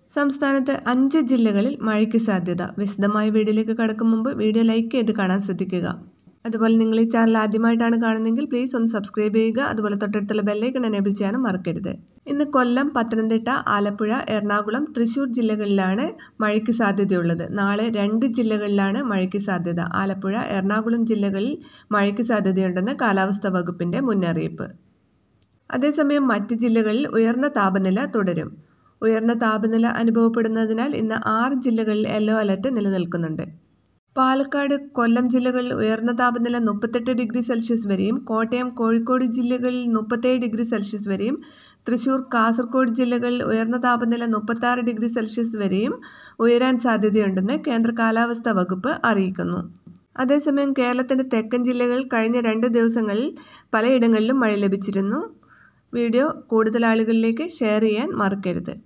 സംസ്ഥാനത്ത് 5 ജില്ലകളിൽ മഴയ്ക്ക് സാധ്യത. വിശദമായ വീഡിയോയിലേക്ക് കടക്കും മുമ്പ് വീഡിയോ ലൈക്ക് ചെയ്ത് കാണാൻ ശ്രദ്ധിക്കുക. അതുപോലെ നിങ്ങൾ ഈ ചാനൽ ആദ്യമായിട്ടാണ് കാണുന്നതെങ്കിൽ പ്ലീസ് ഒന്ന് സബ്സ്ക്രൈബ് ചെയ്യുക. അതുപോലെ തൊട്ടടുത്തുള്ള ബെല്ലൈക്കൺ എനേബിൾ ചെയ്യാനും മറക്കരുത്. ഇന്ന് കൊല്ലം, പത്തനംതിട്ട, ആലപ്പുഴ, എറണാകുളം, തൃശ്ശൂർ ജില്ലകളിലാണ് മഴയ്ക്ക് സാധ്യതയുള്ളത്. നാളെ 2 ജില്ലകളിലാണ് മഴയ്ക്ക് സാധ്യത. ആലപ്പുഴ, എറണാകുളം ജില്ലകളിൽ മഴയ്ക്ക് സാധ്യതയുണ്ടെന്ന് കാലാവസ്ഥാ വകുപ്പിൻ്റെ മുന്നറിയിപ്പ്. അതേസമയം മറ്റ് ജില്ലകളിൽ ഉയർന്ന താപനില തുടരും. ഉയർന്ന താപനില അനുഭവപ്പെടുന്നതിനാൽ ഇന്ന് 6 ജില്ലകളിൽ യെല്ലോ അലർട്ട് നിലനിൽക്കുന്നുണ്ട്. പാലക്കാട്, കൊല്ലം ജില്ലകളിൽ ഉയർന്ന താപനില 38 ഡിഗ്രി സെൽഷ്യസ് വരെയും, കോട്ടയം, കോഴിക്കോട് ജില്ലകളിൽ 37 ഡിഗ്രി സെൽഷ്യസ് വരെയും, തൃശ്ശൂർ, കാസർഗോഡ് ജില്ലകളിൽ ഉയർന്ന താപനില 36 ഡിഗ്രി സെൽഷ്യസ് വരെയും ഉയരാൻ സാധ്യതയുണ്ടെന്ന് കേന്ദ്ര കാലാവസ്ഥാ വകുപ്പ് അറിയിക്കുന്നു. അതേസമയം കേരളത്തിൻ്റെ തെക്കൻ ജില്ലകളിൽ കഴിഞ്ഞ 2 ദിവസങ്ങളിൽ പലയിടങ്ങളിലും മഴ ലഭിച്ചിരുന്നു. വീഡിയോ കൂടുതൽ ആളുകളിലേക്ക് ഷെയർ ചെയ്യാൻ മറക്കരുത്.